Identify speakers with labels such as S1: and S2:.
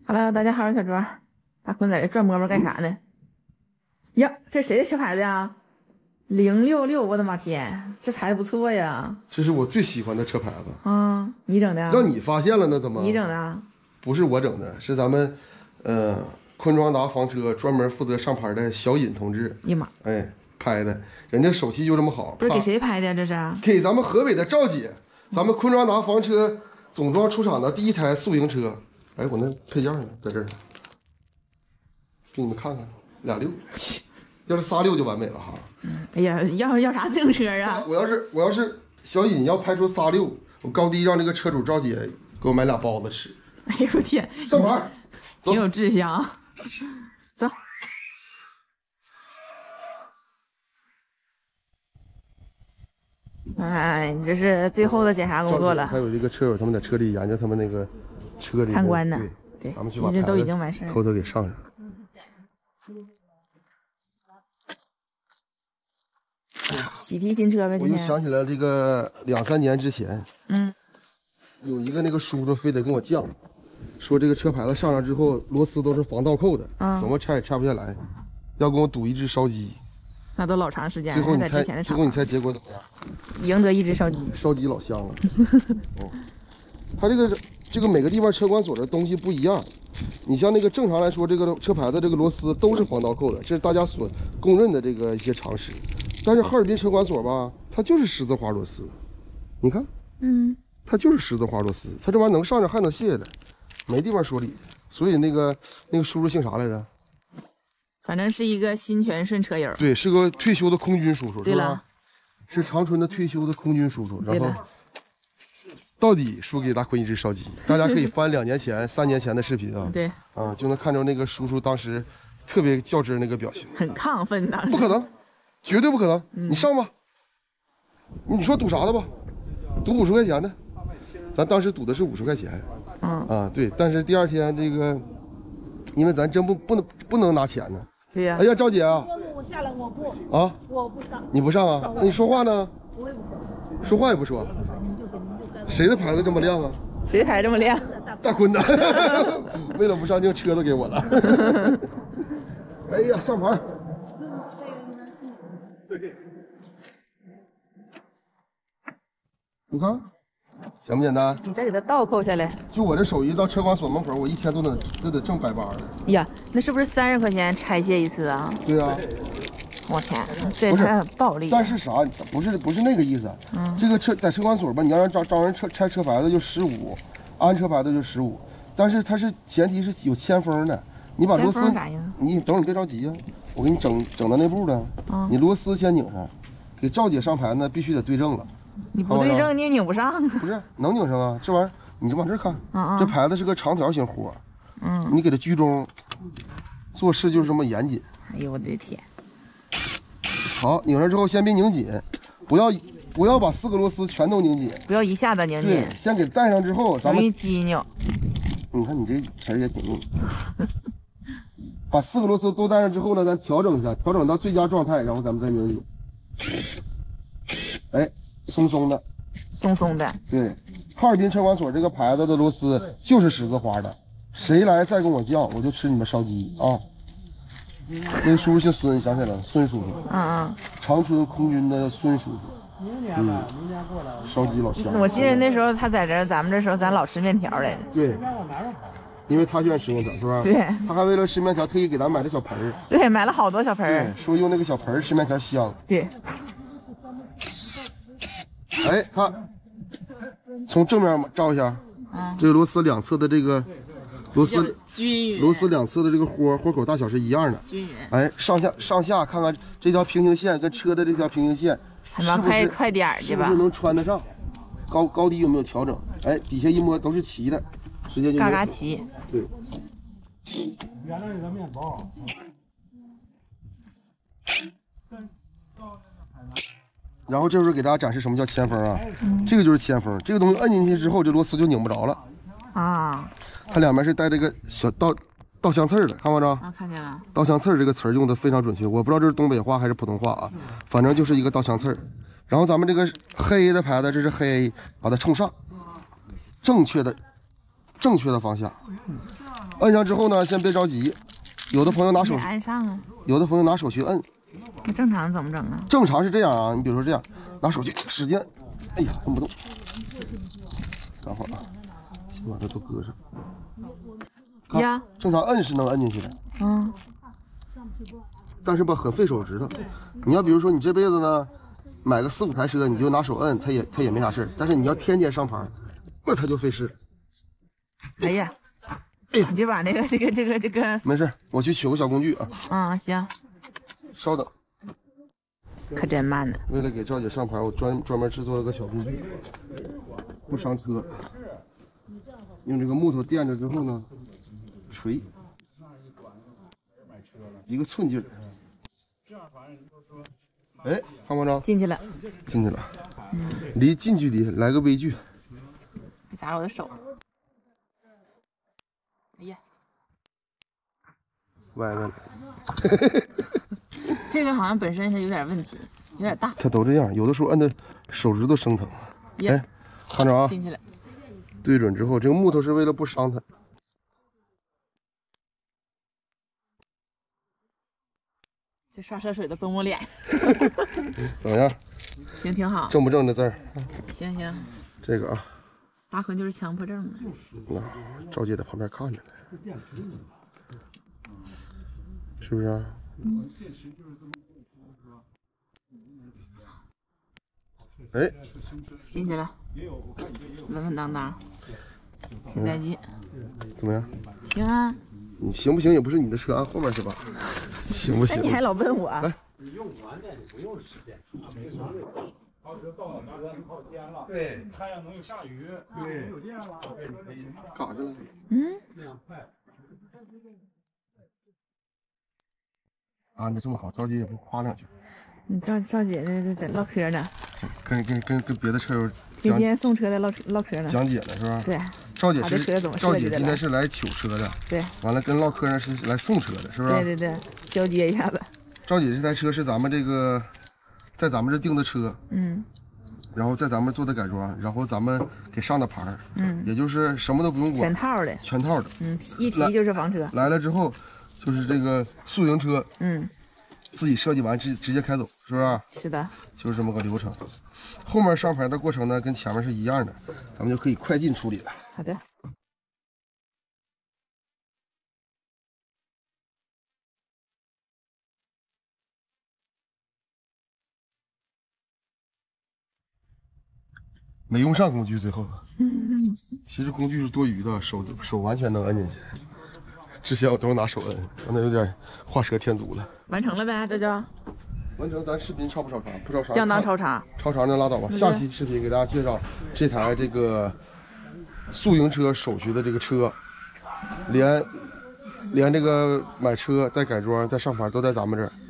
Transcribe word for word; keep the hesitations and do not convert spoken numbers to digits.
S1: Hello， 大家好，我是小卓。大坤在这转摸摸干啥呢？呀，这谁的车牌子呀？零六六，我的妈天，这牌子不错呀！
S2: 这是我最喜欢的车牌子
S1: 啊，你整的？
S2: 让你发现了呢？怎么？
S1: 你整的？
S2: 不是我整的，是咱们，呃，昆庄达房车专门负责上牌的小尹同志。
S1: 呀妈！
S2: 哎，拍的，人家手气就这么好。
S1: 不是给谁拍的呀？这是？
S2: 给咱们河北的赵姐，咱们昆庄达房车总装出厂的第一台宿营车。哎，我那配件呢，在这儿，给你们看看，俩六，要是仨六就完美了哈。
S1: 嗯，哎呀，要要啥自行车啊？
S2: 我要是我要是小尹要拍出仨六，我高低让这个车主赵姐给我买俩包子吃。
S1: 哎呦我天，
S2: 上牌，
S1: 挺有志向。走。哎，你这是最后的检查工作了。
S2: 还有这个车友他们在车里研究他们那个车里
S1: 参观呢。
S2: 对，
S1: 对，
S2: 咱们去把
S1: 这都已经完事儿，
S2: 偷偷给上上。
S1: 喜提新车呗。
S2: 我又想起来这个两三年之前，
S1: 嗯，
S2: 有一个那个叔叔非得跟我犟，说这个车牌子上上之后螺丝都是防倒扣的，嗯，怎么拆也拆不下来，要跟我赌一只烧鸡。
S1: 那都老长时间了。
S2: 最后你猜，最后你猜结果怎么样？
S1: 赢得一只烧鸡。
S2: 烧鸡老香了。哦，他这个这个每个地方车管所的东西不一样。你像那个正常来说，这个车牌的这个螺丝都是防倒扣的，这是大家所公认的这个一些常识。但是哈尔滨车管所吧，它就是十字花螺丝，你看，
S1: 嗯，
S2: 它就是十字花螺丝，它这玩意儿能上去还能卸的，没地方说理。所以那个那个叔叔姓啥来着？
S1: 反正是一个心全顺车友，
S2: 对，是个退休的空军叔叔，
S1: 对了，
S2: 是长春的退休的空军叔叔。然后到底输给大坤一只烧鸡，大家可以翻两年前、三年前的视频啊，
S1: 对，
S2: 啊，就能看着那个叔叔当时特别较真那个表情，
S1: 很亢奋的。
S2: 不可能，绝对不可能，嗯、你上吧，你说赌啥的吧？赌五十块钱的，咱当时赌的是五十块钱，
S1: 嗯
S2: 啊对，但是第二天这个，因为咱真不不能不能拿钱呢。
S1: 对呀、
S2: 啊。哎呀，赵姐啊，
S3: 我下来我不
S2: 啊，
S3: 我不上，
S2: 你不上啊？那你说话呢？
S3: 我也不上，
S2: 说话也不说。谁的牌子这么亮啊？
S1: 谁牌这么亮？
S2: 大坤的。为了不上镜，车都给我了。哎呀，上牌。你看，简不简单？
S1: 你再给它倒扣下来。
S2: 就我这手艺，到车管所门口，我一天都能都得挣百八的。
S1: 呀，那是不是三十块钱拆卸一次啊？
S2: 对啊。
S1: 我天，这也太暴利了。
S2: 但是啥？不是不是那个意思。
S1: 嗯。
S2: 这个车在车管所吧，你要让招招人车拆车牌子就十五，安车牌子就十五。但是它是前提是有签封的，你把螺丝，你等会儿你别着急呀、啊，我给你整整到那步了。嗯。你螺丝先拧上，给赵姐上牌呢必须得对正了。
S1: 你不对正你也拧不上。
S2: 不是能拧上啊？这玩意儿你就往这儿看，
S1: 嗯、
S2: 这牌子是个长条形活。
S1: 嗯。
S2: 你给它居中，做事就是这么严谨。
S1: 哎呦我的天！
S2: 好，拧上之后先别拧紧，不要不要把四个螺丝全都拧紧，
S1: 不要一下子拧紧。
S2: 对，先给带上之后，咱们
S1: 容易激扭。
S2: 你看你这词儿也挺硬。把四个螺丝都带上之后呢，咱调整一下，调整到最佳状态，然后咱们再拧紧。哎，松松的，
S1: 松松的。
S2: 对，哈尔滨车管所这个牌子的螺丝就是十字花的，谁来再跟我犟，我就吃你们烧鸡啊！那个叔叔姓孙，想起来了，孙叔叔。
S1: 嗯嗯。
S2: 长春空军的孙叔叔。
S3: 明年吧，明年过来。
S2: 烧鸡老香。
S1: 我记得那时候他在这儿，咱们这时候咱老吃面条来着。
S2: 对。因为他喜欢吃面条，是吧？
S1: 对。
S2: 他还为了吃面条，特意给咱买的小盆儿。
S1: 对，买了好多小盆儿。
S2: 对，说用那个小盆儿吃面条香。
S1: 对。
S2: 哎，看，从正面照一下，嗯，这个螺丝两侧的这个。螺丝
S1: 均匀，
S2: 螺丝两侧的这个豁豁口大小是一样的，
S1: 均匀。
S2: 哎，上下上下看看这条平行线跟车的这条平行线，
S1: 还能快快点儿去吧？
S2: 是不是能穿得上？高高低有没有调整？哎，底下一摸都是齐的，直接就
S1: 嘎嘎齐。
S2: 对。
S3: 原来有个面包。
S2: 然后这时候给大家展示什么叫铅封啊？嗯、这个就是铅封，这个东西摁进去之后，这螺丝就拧不着了。
S1: 啊。
S2: 它两边是带这个小倒倒香刺儿的，看没着？
S1: 啊，看见了。
S2: 倒香刺儿这个词儿用的非常准确，我不知道这是东北话还是普通话啊，反正就是一个倒香刺儿。然后咱们这个黑的牌子，这是黑，把它冲上，正确的正确的方向。 摁上之后呢，先别着急，有的朋友拿手
S1: 没，按上啊？
S2: 有的朋友拿手去摁。
S1: 那正常怎么整啊？
S2: 正常是这样啊，你比如说这样，拿手去使劲，哎呀，摁不动。等会儿啊，先把这都搁上。看
S1: 呀，
S2: 正常摁是能摁进去的，
S1: 嗯，
S2: 但是吧，很费手指头。你要比如说你这辈子呢，买个四五台车，你就拿手摁，它也它也没啥事儿。但是你要天天上牌，那它就费事。
S1: 哎呀，
S2: 哎呀，
S1: 你别把那个这个这个这个，
S2: 没事，我去取个小工具啊。
S1: 啊，行，
S2: 稍等，
S1: 可真慢呢。
S2: 为了给赵姐上牌，我专专门制作了个小工具，不伤车。用这个木头垫着之后呢，锤，一个寸劲儿。哎，看没着？
S1: 进去了，
S2: 进去了。离近距离来个微距。
S1: 别砸着我的手。哎呀，
S2: 歪歪了。
S1: 这个好像本身它有点问题，有点大。
S2: 它都这样，有的时候摁的手指头生疼。
S1: 呀
S2: 哎，看着啊，
S1: 进去了。
S2: 对准之后，这个木头是为了不伤它。
S1: 这刷车水都崩我脸。
S2: 怎么样？
S1: 行，挺好。
S2: 正不正的字儿？
S1: 行行，
S2: 这个啊，
S1: 大坤就是强迫症嘛。
S2: 那赵姐在旁边看着呢，是不是啊？哎，
S1: 进去了，稳稳当当，挺带劲。
S2: 怎么样？
S1: 行啊，
S2: 你行不行也不是你的车，按后面去吧。行不行？
S1: 那你还老问我？
S2: 来，
S3: 对，太阳能有下雨，对，有电了，
S2: 干啥去了？
S1: 嗯，
S2: 啊，你这么好，赵姐也不夸两句，
S1: 你赵赵姐那在唠嗑呢，
S2: 行，跟跟跟跟别的车友
S1: 给今
S2: 讲
S1: 天送车的唠唠嗑呢。
S2: 讲解呢，是吧？
S1: 对
S2: 赵姐
S1: 他的车
S2: 是
S1: 怎么
S2: 赵姐今天
S1: 设计的来
S2: 是来取车的，
S1: 对
S2: 完了跟唠嗑呢是来送车的，是不是？
S1: 对对对，交接一下子。
S2: 赵姐这台车是咱们这个在咱们这订的车，
S1: 嗯
S2: 然后在咱们做的改装，然后咱们给上的牌儿，
S1: 嗯，
S2: 也就是什么都不用管，
S1: 全套的。
S2: 全套的。
S1: 嗯，一提就是房车。
S2: 来了之后，就是这个宿营车
S1: 嗯，
S2: 自己设计完直直接开走，是不是？
S1: 是的。
S2: 就是这么个流程。后面上牌的过程呢，跟前面是一样的，咱们就可以快进处理了。
S1: 好的。
S2: 没用上工具，最后，其实工具是多余的，手手完全能摁进去。之前我都是拿手摁，那有点画蛇添足了。
S1: 完成了呗，这就
S2: 完成，咱视频超不超长？不超长，
S1: 相当超长。
S2: 超长就拉倒吧。下期视频给大家介绍这台这个宿营车手续的这个车，连连这个买车、带改装、带上牌都在咱们这儿。